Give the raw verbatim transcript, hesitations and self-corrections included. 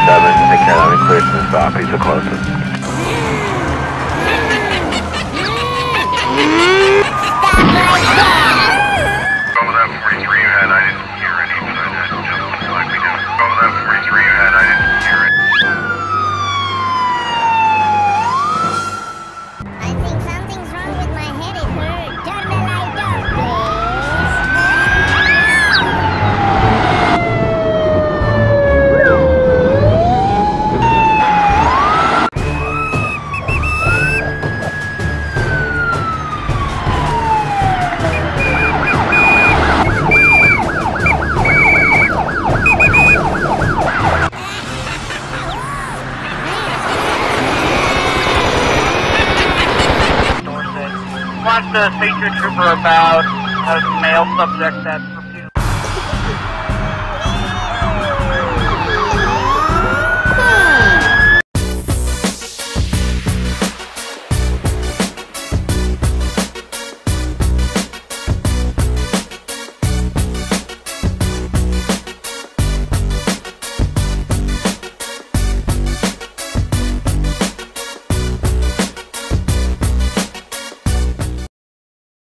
seven, take care, I'm clear to the stop, he's the closest. Over that forty-three you had, I didn't hear any, but I had just like we do. Over that forty-three you had, I didn't hear it. I think something's wrong with my head, it hurt. Turn the light off, please. Wants to speak to a trooper about a male subject that's